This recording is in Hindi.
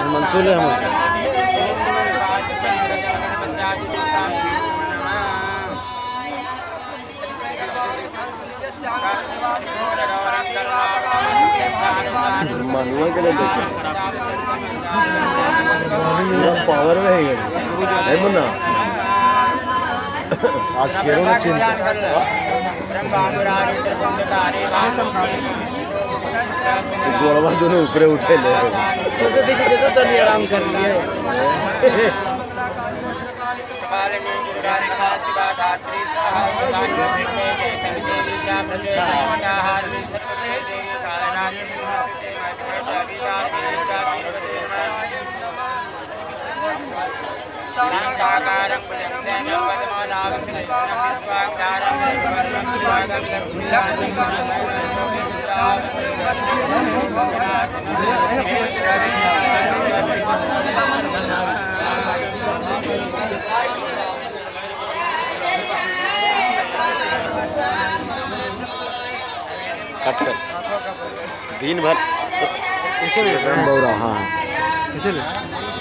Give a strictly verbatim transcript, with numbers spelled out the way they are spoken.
मंसूर है हमसे। मानुआ के लिए पावर में है ये नहीं मुन्ना आज खेलों में चिंता गोलवा दोनों ऊपरे उठे ले तो देखिए तो तनी आराम कर लिए कट कर दिन भर हाँ